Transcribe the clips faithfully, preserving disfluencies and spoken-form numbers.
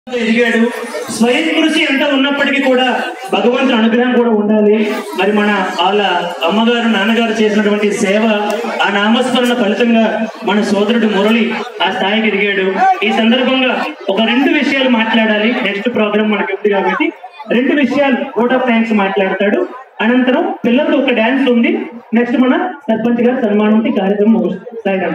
ఎదిగాడు. స్వయం కృషి ఎంత ఉన్నప్పటికీ కూడా భగవంతుని అనుగ్రహం కూడా ఉండాలి. మరి మన వాళ్ళ అమ్మగారు నాన్నగారు చేసినటువంటి సేవ, ఆ నామస్మరణ ఫలితంగా మన సోదరుడు మురళి ఆ స్థాయికి ఎదిగాడు. ఈ సందర్భంగా ఒక రెండు విషయాలు మాట్లాడాలి. నెక్స్ట్ ప్రోగ్రామ్ మనకి ఉంది కాబట్టి రెండు విషయాలు ఓట్ ఆఫ్ థ్యాంక్స్ మాట్లాడతాడు. అనంతరం పిల్లలకు ఒక డాన్స్ ఉంది. నెక్స్ట్ మన సర్పంచ్ గారు సన్మానం కార్యక్రమం ముగుస్తాయి.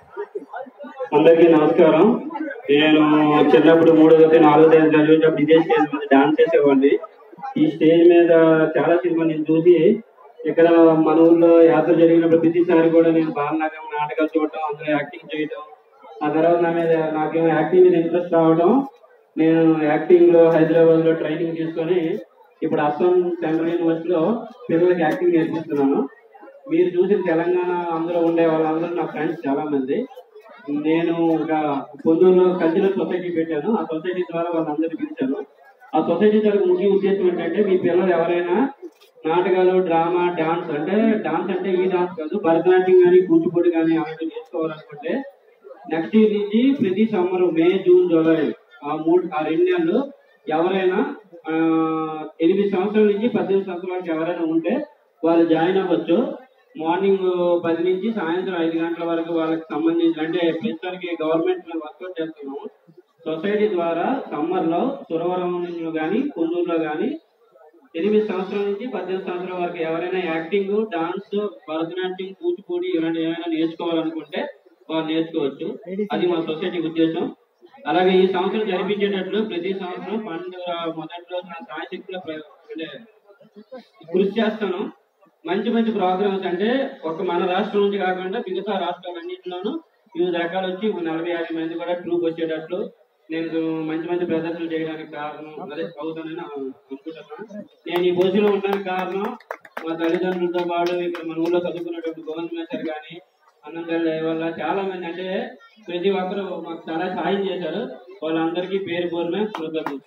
అందరికీ నమస్కారం. నేను చిన్నప్పుడు మూడో తరగతి నాలుగో తరగతి చదివేటప్పుడు ఇదే స్టేజ్ మీద డాన్స్ చేసేవాడిని. ఈ స్టేజ్ మీద చాలా సినిమా నేను చూసి ఇక్కడ మన ఊళ్ళో యాత్ర జరిగినప్పుడు ప్రతిసారి కూడా నేను బాలనాగం నాటకాలు చూడటం, అందులో యాక్టింగ్ చేయడం, ఆ తర్వాత నా మీద నాకేమో యాక్టింగ్ మీద ఇంట్రెస్ట్ రావడం, నేను యాక్టింగ్ లో హైదరాబాద్ లో ట్రైనింగ్ తీసుకొని ఇప్పుడు అస్సాం సెంట్రల్ యూనివర్సిటీలో పిల్లలకి యాక్టింగ్ నేర్పిస్తున్నాను. మీరు చూసిన తెలంగాణ అందులో ఉండే వాళ్ళందరూ నా ఫ్రెండ్స్ చాలా మంది. నేను ఒక పొందూరులో కల్చరల్ సొసైటీ పెట్టాను. ఆ సొసైటీ ద్వారా వాళ్ళందరినీ పిలిచాను. ఆ సొసైటీ ద్వారా ముఖ్య ఉద్దేశం ఏంటంటే, మీ పిల్లలు ఎవరైనా నాటకాలు, డ్రామా, డాన్స్, అంటే డాన్స్ అంటే ఈ డాన్స్ కాదు, భరతనాట్యం కానీ కూచిపూడి కానీ అలాంటి నేర్చుకోవాలనుకుంటే నెక్స్ట్ ఇయర్ నుంచి ప్రతి సమ్మర్ మే, జూన్, జూలై ఆ మూడు ఆ రెండు నెలలు ఎవరైనా ఆ ఎనిమిది సంవత్సరాల నుంచి పద్దెనిమిది సంవత్సరాలకి ఎవరైనా ఉంటే వాళ్ళు జాయిన్ అవ్వచ్చు. మార్నింగ్ పది నుంచి సాయంత్రం ఐదు గంటల వరకు వాళ్ళకి సంబంధించిన, అంటే ప్రస్తుతానికి గవర్నమెంట్ వర్కౌట్ చేస్తున్నాము. సొసైటీ ద్వారా సమ్మర్ లో సురవరం కానీ కొందూరులో కానీ ఎనిమిది సంవత్సరాల నుంచి పద్దెనిమిది సంవత్సరాల వరకు ఎవరైనా యాక్టింగ్, డాన్స్, భరతనాట్యం, కూచిపూడి ఇలాంటి ఏమైనా నేర్చుకోవాలనుకుంటే వాళ్ళు నేర్చుకోవచ్చు. అది మా సొసైటీ ఉద్దేశం. అలాగే ఈ సంవత్సరం జరిపించేటట్లు ప్రతి సంవత్సరం పండుగ మొదటి రోజు నా సాయశక్తిలో అంటే కృషి చేస్తాను. మంచి మంచి ప్రోగ్రామ్స్, అంటే ఒక మన రాష్ట్రం నుంచి కాకుండా మిగతా రాష్ట్రాలన్నింటిలోనూ వివిధ రకాలు వచ్చి నలభై యాభై మంది కూడా ట్రూప్ వచ్చేటట్లు నేను మంచి మంచి ప్రదర్శనలు చేయడానికి కారణం అదే అవుతానని అనుకుంటున్నాను. నేను ఈ పొజిషన్లో ఉండడానికి కారణం మా తల్లిదండ్రులతో పాటు ఇక్కడ మన ఊళ్ళో చదువుకున్నటువంటి గోవింద్ మేస్టర్ కానీ అన్నందరి వల్ల చాలా మంది, అంటే ప్రతి ఒక్కరు మాకు చాలా సాయం చేశారు. వాళ్ళందరికీ పేరు పేరున కృతజ్ఞతలు.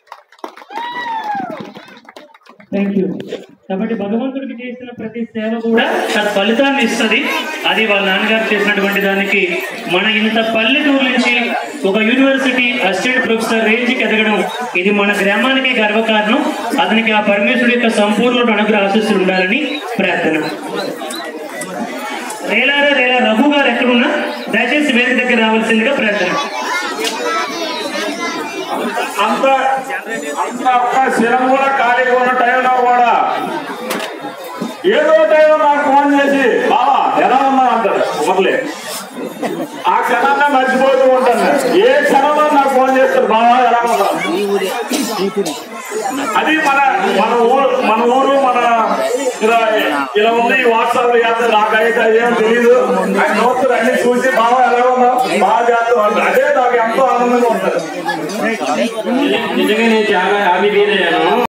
Thank you. కాబట్టి భగవంతుడికి చేసిన ప్రతి సేవ కూడా తన ఫలితాన్ని ఇస్తుంది. అది వాళ్ళ నాన్నగారు చేసినటువంటి దానికి మన ఇంత పల్లెటూరు నుంచి ఒక యూనివర్సిటీ అసిస్టెంట్ ప్రొఫెసర్ రేంజ్కి ఎదగడం, ఇది మన గ్రామానికి గర్వకారణం. అతనికి ఆ పరమేశ్వరుడి యొక్క సంపూర్ణ అనుగ్రహ ఆశీస్సులు ఉండాలని ప్రార్థన. రేలారా రేలా రఘు గారు ఎక్కడున్నా దయచేసి వేదిక దగ్గర రావాల్సిందిగా ప్రార్థన. అంత అంత ఒక్క క్షణం కూడా ఖాళీగా ఉన్న టైంలో కూడా ఏదో టైంలో నాకు ఫోన్ చేసి బాబా ఎలా ఉన్నా అంటారు మొదలే. ఆ క్షణాన్ని మర్చిపోతూ ఉంటాను. ఏ క్షణంలో నాకు ఫోన్ చేస్తారు బాబా ఎలా ఉన్నా. అది మన మన ఊరు మన ఊరు మన ఇలా ఇలా ఉంది. ఈ వాట్సాప్ యాత్ర నాకైతే ఏం తెలీదు. ఆయన నోట్స్ అన్ని చూసి బాబా ఎలా ఉన్నా బాగా చేస్తూ ఉంటారు. అదే నాకు ఎంతో ఆనందంగా ఉంటుంది. నిజంగా నేను చాలా హ్యాపీ ఫీల్ అయ్యాను.